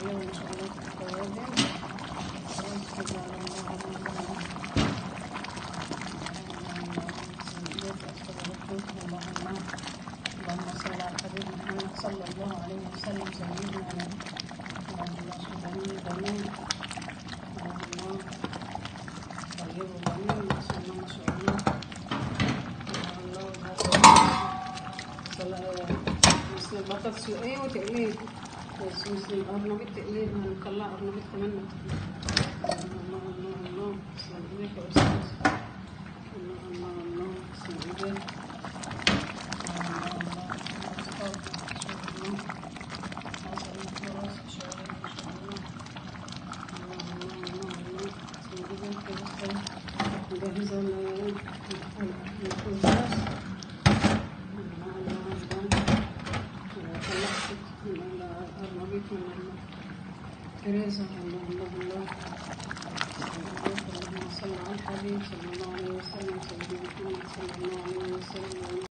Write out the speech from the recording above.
اليوم إن شاء الله التوابل. خلاص كده على الله اللهم صل على الحبيب محمد صلى الله عليه وسلم سيدنا اللهم جميل جميل اللهم طيب جميل ما شاء الله ما شاء الله مثل البطاطس ايه وتقليد بس مثل القرنبيط التقليد هنطلع قرنبيط كمان الله الله الله بسم الله يا استاذ الله الله الله بسم الله نجهز الخبز طلعت القرنبيط من الفريزر الله الله الله اللهم صل على الحبيب صلى الله عليه وسلم سيدنا محمد صلى الله عليه وسلم.